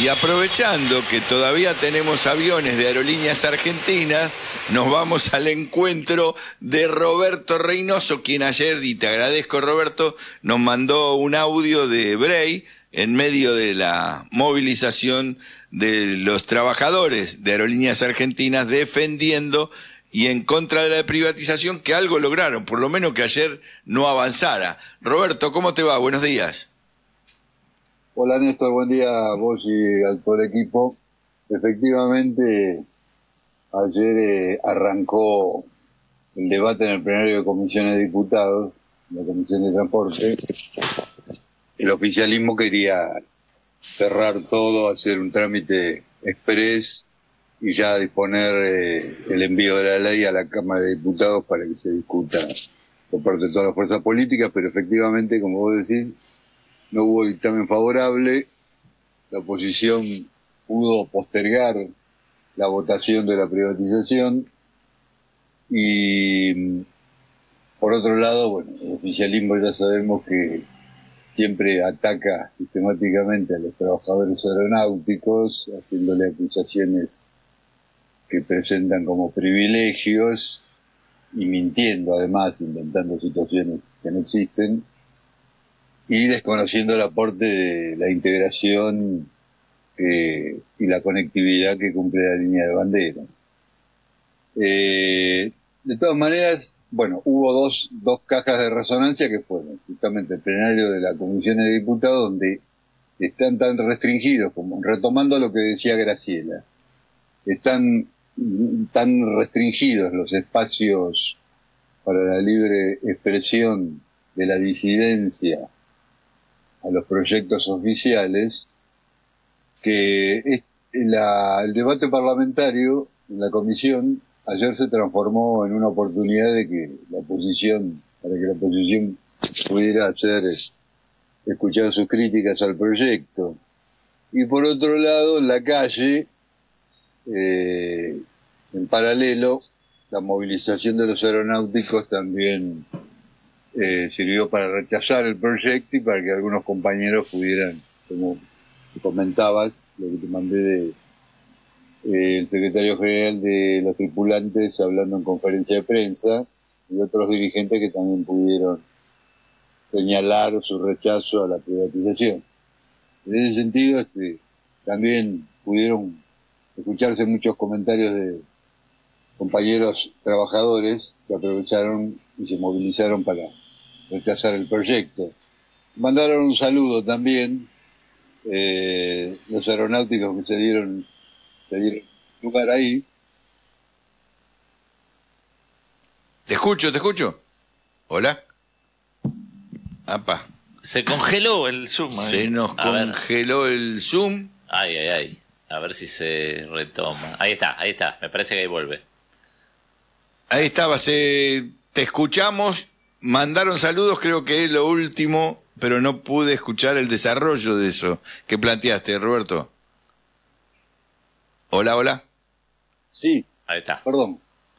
Y aprovechando que todavía tenemos aviones de Aerolíneas Argentinas, nos vamos al encuentro de Roberto Reynoso, quien ayer, y te agradezco Roberto, nos mandó un audio de Bray en medio de la movilización de los trabajadores de Aerolíneas Argentinas defendiendo y en contra de la privatización, que algo lograron, por lo menos que ayer no avanzara. Roberto, ¿cómo te va? Buenos días. Hola Néstor, buen día a vos y al todo el equipo. Efectivamente, ayer arrancó el debate en el plenario de comisiones de diputados, la Comisión de Transporte. El oficialismo quería cerrar todo, hacer un trámite express y ya disponer el envío de la ley a la Cámara de Diputados para que se discuta por parte de todas las fuerzas políticas, pero efectivamente, como vos decís, no hubo dictamen favorable. La oposición pudo postergar la votación de la privatización y, por otro lado, bueno, el oficialismo ya sabemos que siempre ataca sistemáticamente a los trabajadores aeronáuticos, haciéndole acusaciones que presentan como privilegios y mintiendo, además, inventando situaciones que no existen, y desconociendo el aporte de la integración y la conectividad que cumple la línea de bandera. De todas maneras, bueno, hubo dos cajas de resonancia que fueron justamente el plenario de la Comisión de Diputados, donde están tan restringidos, como retomando lo que decía Graciela, están tan restringidos los espacios para la libre expresión de la disidencia a los proyectos oficiales, que el debate parlamentario en la comisión ayer se transformó en una oportunidad de que la oposición, para que la oposición pudiera escuchar sus críticas al proyecto. Y por otro lado, en la calle, en paralelo, la movilización de los aeronáuticos también sirvió para rechazar el proyecto y para que algunos compañeros pudieran, como comentabas, lo que te mandé el secretario general de los tripulantes hablando en conferencia de prensa, y otros dirigentes que también pudieron señalar su rechazo a la privatización. En ese sentido, también pudieron escucharse muchos comentarios de compañeros trabajadores que aprovecharon y se movilizaron para rechazar el proyecto. Mandaron un saludo también los aeronáuticos que se dieron lugar ahí. Te escucho. Hola. Apa. Se congeló el Zoom. Se nos congeló el Zoom. Ay. A ver si se retoma. Ahí está. Me parece que ahí vuelve. Ahí estabas. Te escuchamos. Mandaron saludos, creo que es lo último, pero no pude escuchar el desarrollo de eso que planteaste, Roberto. Hola. Sí. Ahí está. Perdón.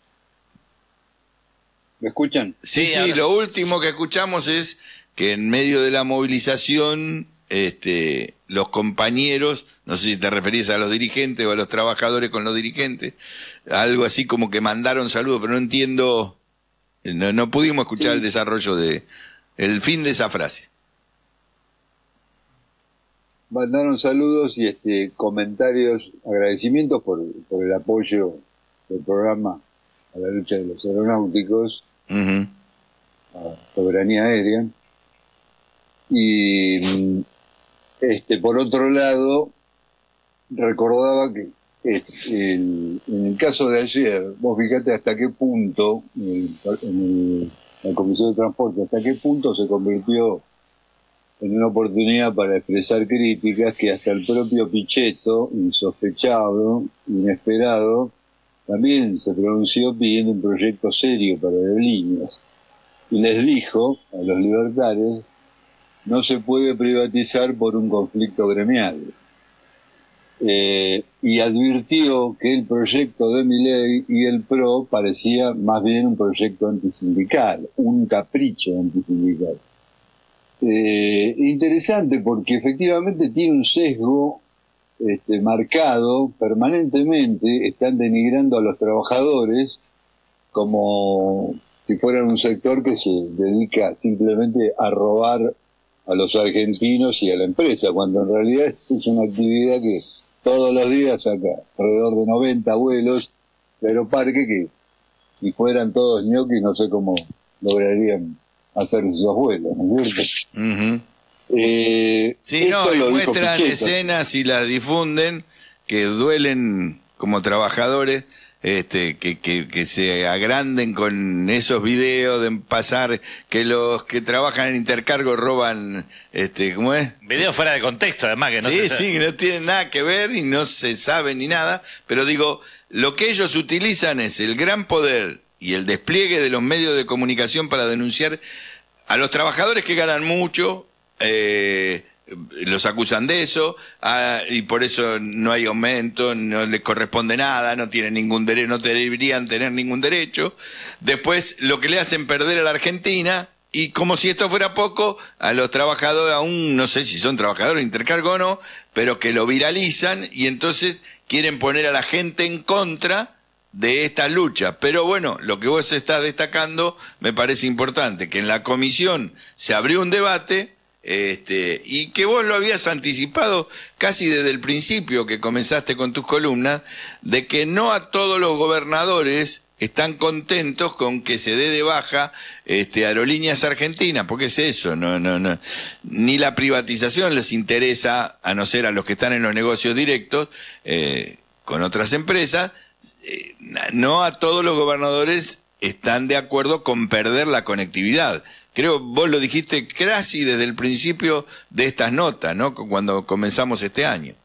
¿Me escuchan? Sí, lo último que escuchamos es que en medio de la movilización, los compañeros, no sé si te referís a los dirigentes o a los trabajadores con los dirigentes, algo así como que mandaron saludos, pero no entiendo, no pudimos escuchar el desarrollo el fin de esa frase. Mandaron saludos y comentarios, agradecimientos por el apoyo del programa a la lucha de los aeronáuticos, a soberanía aérea. Y por otro lado, recordaba que en el caso de ayer, vos fíjate hasta qué punto, en la Comisión de Transporte, hasta qué punto se convirtió en una oportunidad para expresar críticas, que hasta el propio Pichetto, insospechado, inesperado, también se pronunció pidiendo un proyecto serio para aerolíneas. Y les dijo a los libertarios: no se puede privatizar por un conflicto gremial. Y advirtió que el proyecto de Milei y el PRO parecía más bien un proyecto antisindical, un capricho antisindical. Interesante, porque efectivamente tiene un sesgo marcado permanentemente, están denigrando a los trabajadores como si fueran un sector que se dedica simplemente a robar a los argentinos y a la empresa, cuando en realidad es una actividad que todos los días saca alrededor de 90 vuelos de Aeroparque, que si fueran todos ñoquis no sé cómo lograrían hacer esos vuelos, ¿no es cierto? Uh-huh. Sí, no, y muestran escenas y las difunden que duelen como trabajadores, que se agranden con esos videos de pasar que los que trabajan en Intercargo roban, ¿cómo es? Videos fuera de contexto, además, que no sí, que no tienen nada que ver y no se sabe ni nada, pero digo, lo que ellos utilizan es el gran poder y el despliegue de los medios de comunicación para denunciar a los trabajadores que ganan mucho, los acusan de eso, y por eso no hay aumento, no les corresponde nada, no tienen ningún derecho, no deberían tener ningún derecho. Después lo que le hacen perder a la Argentina, y como si esto fuera poco, a los trabajadores, aún no sé si son trabajadores de Intercargo o no, pero que lo viralizan y entonces quieren poner a la gente en contra de esta lucha. Pero bueno, lo que vos estás destacando me parece importante, que en la comisión se abrió un debate, y que vos lo habías anticipado casi desde el principio que comenzaste con tus columnas, de que no a todos los gobernadores están contentos con que se dé de baja Aerolíneas Argentinas, porque es eso, no, ni la privatización les interesa, a no ser a los que están en los negocios directos con otras empresas. No a todos los gobernadores están de acuerdo con perder la conectividad. Creo vos lo dijiste casi desde el principio de estas notas, ¿no? Cuando comenzamos este año.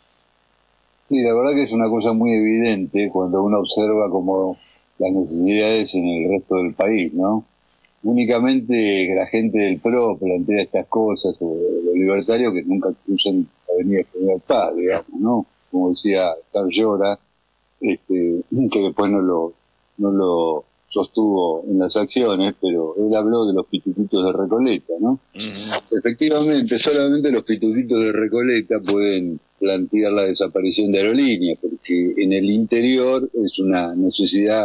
Sí, la verdad que es una cosa muy evidente cuando uno observa como las necesidades en el resto del país, ¿no? Únicamente la gente del PRO plantea estas cosas, o los libertarios que nunca cruzan la Avenida General Paz, digamos, ¿no? Como decía Carl Llora, que después no lo sostuvo en las acciones, pero él habló de los pituquitos de Recoleta, ¿no? Uh-huh. Efectivamente, solamente los pituquitos de Recoleta pueden plantear la desaparición de aerolíneas, porque en el interior es una necesidad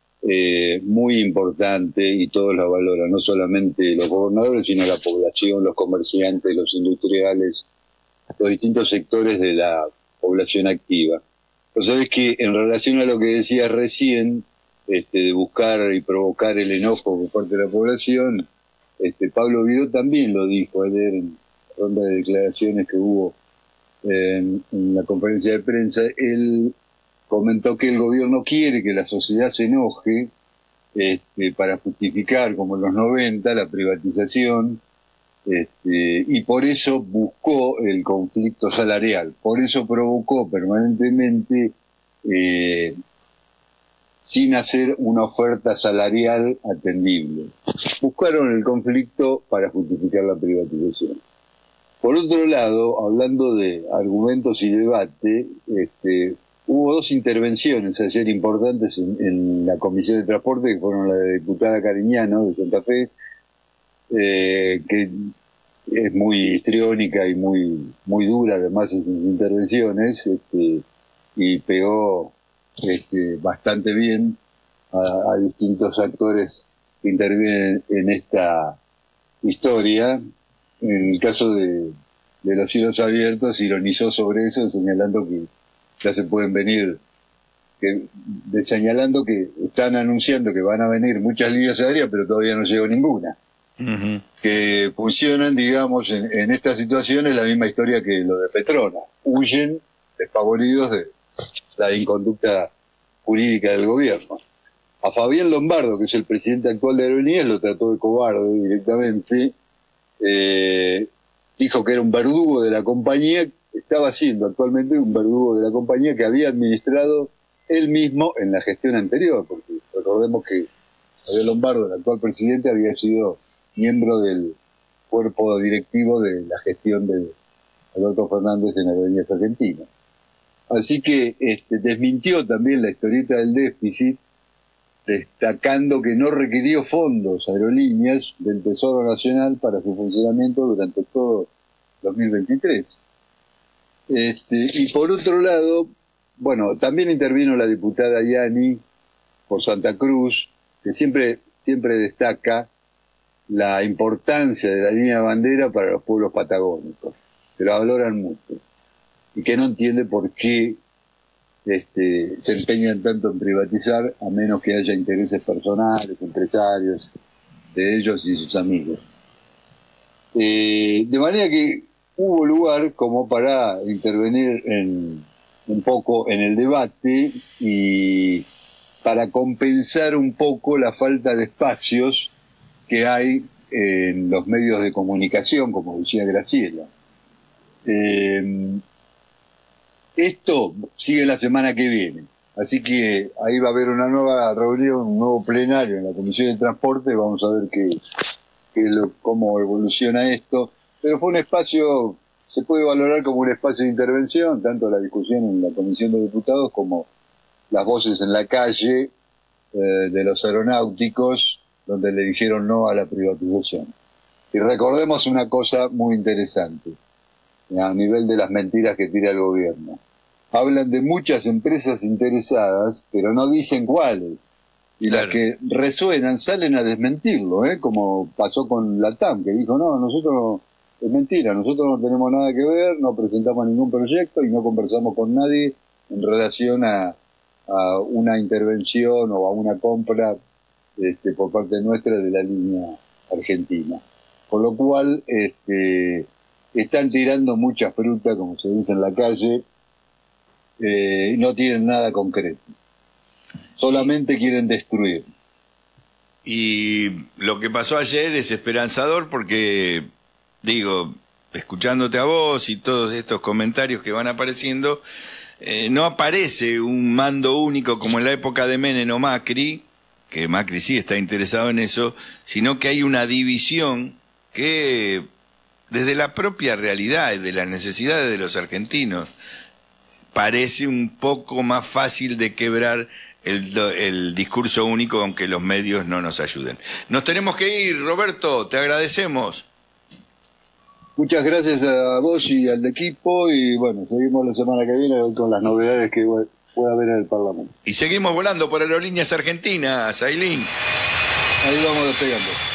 muy importante y todos la valoran, no solamente los gobernadores, sino la población, los comerciantes, los industriales, los distintos sectores de la población activa. Pues sabés que en relación a lo que decías recién, de buscar y provocar el enojo por parte de la población, Pablo Viró también lo dijo ayer en la ronda de declaraciones que hubo en la conferencia de prensa. Él comentó que el gobierno quiere que la sociedad se enoje para justificar, como en los 90, la privatización, y por eso buscó el conflicto salarial, por eso provocó permanentemente sin hacer una oferta salarial atendible. Buscaron el conflicto para justificar la privatización. Por otro lado, hablando de argumentos y debate, hubo dos intervenciones ayer importantes en la Comisión de Transporte, que fueron la de diputada Cariñano de Santa Fe, que es muy histriónica y muy dura además en sus intervenciones, y pegó bastante bien a distintos actores que intervienen en esta historia. En el caso de los cielos abiertos, ironizó sobre eso, señalando que ya se pueden venir, señalando que están anunciando que van a venir muchas líneas aéreas, pero todavía no llegó ninguna. Uh-huh. Que funcionan, digamos, en estas situaciones la misma historia que lo de Petrona. Huyen despavoridos de la inconducta jurídica del gobierno. A Fabián Lombardo, que es el presidente actual de Aerolíneas, lo trató de cobarde directamente. Dijo que era un verdugo de la compañía, estaba siendo actualmente un verdugo de la compañía que había administrado él mismo en la gestión anterior, porque recordemos que Fabián Lombardo, el actual presidente, había sido miembro del cuerpo directivo de la gestión de Alberto Fernández en Aerolíneas Argentinas. Así que desmintió también la historieta del déficit, destacando que no requirió fondos Aerolíneas del Tesoro Nacional para su funcionamiento durante todo 2023. Y por otro lado, bueno, también intervino la diputada Yani por Santa Cruz, que siempre destaca la importancia de la línea de bandera para los pueblos patagónicos, que la valoran mucho, y que no entiende por qué se empeñan tanto en privatizar, a menos que haya intereses personales, empresarios, de ellos y sus amigos. De manera que hubo lugar como para intervenir un poco en el debate y para compensar un poco la falta de espacios que hay en los medios de comunicación, como decía Graciela. Esto sigue la semana que viene, así que ahí va a haber una nueva reunión, un nuevo plenario en la Comisión de Transporte, vamos a ver cómo evoluciona esto, pero fue un espacio, se puede valorar como un espacio de intervención, tanto la discusión en la Comisión de Diputados como las voces en la calle de los aeronáuticos, donde le dijeron no a la privatización. Y recordemos una cosa muy interesante, a nivel de las mentiras que tira el gobierno. Hablan de muchas empresas interesadas, pero no dicen cuáles. Y claro, las que resuenan salen a desmentirlo, como pasó con Latam, que dijo, no, nosotros, es mentira, nosotros no tenemos nada que ver, no presentamos ningún proyecto y no conversamos con nadie en relación a una intervención o a una compra por parte nuestra de la línea argentina. Con lo cual, están tirando mucha fruta, como se dice en la calle, y no tienen nada concreto. Solamente quieren destruir. Y lo que pasó ayer es esperanzador porque, digo, escuchándote a vos y todos estos comentarios que van apareciendo, no aparece un mando único como en la época de Menem o Macri, que Macri sí está interesado en eso, sino que hay una división que desde la propia realidad y de las necesidades de los argentinos parece un poco más fácil de quebrar el discurso único, aunque los medios no nos ayuden. Nos tenemos que ir, Roberto, te agradecemos. Muchas gracias a vos y al equipo, y bueno, seguimos la semana que viene con las novedades que pueda haber en el Parlamento. Y seguimos volando por Aerolíneas Argentinas, Ailín. Ahí vamos despegando.